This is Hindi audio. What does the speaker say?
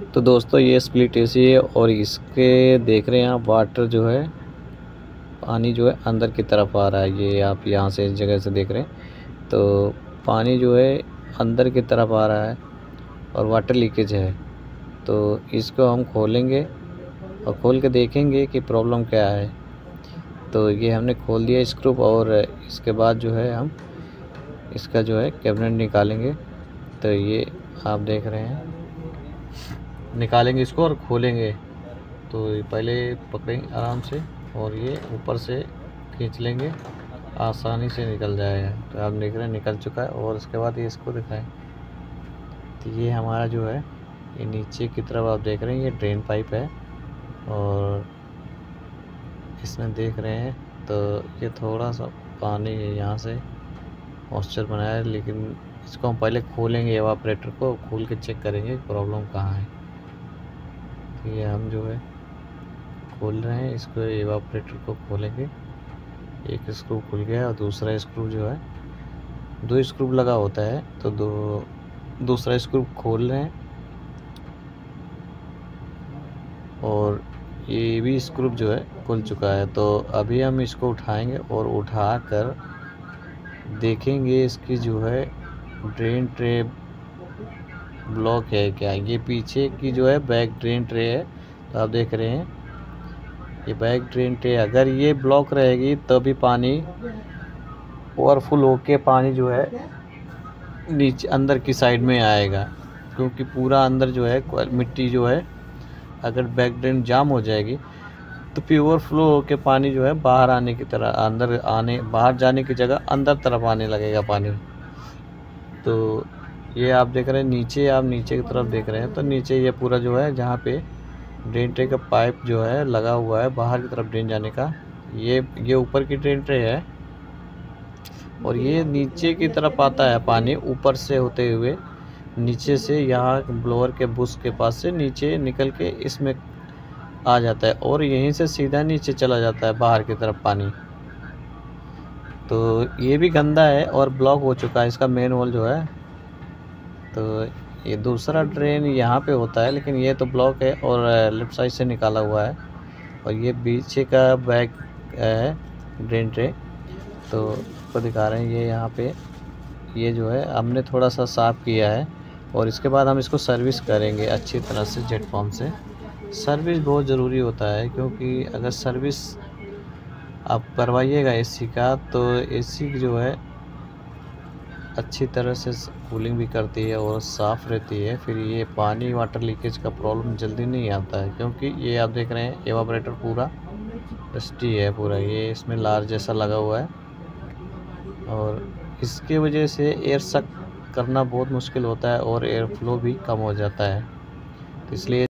तो दोस्तों ये स्प्लिट एसी है और इसके देख रहे हैं आप वाटर जो है, पानी जो है अंदर की तरफ आ रहा है। ये आप यहाँ से इस जगह से देख रहे हैं तो पानी जो है अंदर की तरफ आ रहा है और वाटर लीकेज है। तो इसको हम खोलेंगे और खोल के देखेंगे कि प्रॉब्लम क्या है। तो ये हमने खोल दिया स्क्रू और इसके बाद जो है हम इसका जो है कैबिनेट निकालेंगे। तो ये आप देख रहे हैं, निकालेंगे इसको और खोलेंगे। तो पहले पकड़ेंगे आराम से और ये ऊपर से खींच लेंगे, आसानी से निकल जाएगा। तो आप देख रहे हैं निकल चुका है। और उसके बाद ये इसको दिखाएं तो ये हमारा जो है ये नीचे की तरफ आप देख रहे हैं ये ड्रेन पाइप है और इसमें देख रहे हैं तो ये थोड़ा सा पानी है यहाँ से मॉइस्चर बनाया है, लेकिन इसको हम पहले खोलेंगे, एवापोरेटर को खोल के चेक करेंगे प्रॉब्लम कहाँ है। तो ये हम जो है खोल रहे हैं, इसको एवापोरेटर को खोलेंगे। एक स्क्रू खुल गया और दूसरा स्क्रू जो है, दो स्क्रू लगा होता है तो दूसरा स्क्रू खोल रहे हैं और ये भी स्क्रू जो है खुल चुका है। तो अभी हम इसको उठाएंगे और उठाकर देखेंगे इसकी जो है ड्रेन ट्रे ब्लॉक है क्या। ये पीछे की जो है बैक ड्रेन ट्रे है। तो आप देख रहे हैं ये बैक ड्रेन ट्रे, अगर ये ब्लॉक रहेगी तभी पानी ओवरफुल होके पानी जो है नीचे अंदर की साइड में आएगा, क्योंकि पूरा अंदर जो है मिट्टी जो है अगर बैक ड्रेन जाम हो जाएगी तो फिर ओवरफ्लो होके पानी जो है बाहर आने की तरह, अंदर आने बाहर जाने की जगह अंदर तरफ आने लगेगा पानी। तो ये आप देख रहे हैं नीचे, आप नीचे की तरफ देख रहे हैं तो नीचे ये पूरा जो है जहाँ पे ड्रेन ट्रे का पाइप जो है लगा हुआ है बाहर की तरफ ड्रेन जाने का, ये ऊपर की ड्रेन ट्रे है और ये नीचे की तरफ आता है पानी ऊपर से होते हुए नीचे से यहाँ ब्लोअर के बुश के पास से नीचे निकल के इसमें आ जाता है और यहीं से सीधा नीचे चला जाता है बाहर की तरफ पानी। तो ये भी गंदा है और ब्लॉक हो चुका है इसका मेन होल जो है। तो ये दूसरा ड्रेन यहाँ पे होता है, लेकिन ये तो ब्लॉक है और लेफ्ट साइड से निकाला हुआ है और ये पीछे का बैक है ड्रेन ट्रे। तो आपको दिखा रहे हैं ये यहाँ पे ये जो है हमने थोड़ा सा साफ़ किया है और इसके बाद हम इसको सर्विस करेंगे अच्छी तरह से जेट पंप से। सर्विस बहुत ज़रूरी होता है, क्योंकि अगर सर्विस आप करवाइएगा एसी का तो एसी जो है अच्छी तरह से कूलिंग भी करती है और साफ़ रहती है। फिर ये पानी वाटर लीकेज का प्रॉब्लम जल्दी नहीं आता है, क्योंकि ये आप देख रहे हैं एवापोरेटर पूरा डस्टी है पूरा, ये इसमें लार जैसा लगा हुआ है और इसके वजह से एयर सक करना बहुत मुश्किल होता है और एयर फ्लो भी कम हो जाता है। तो इसलिए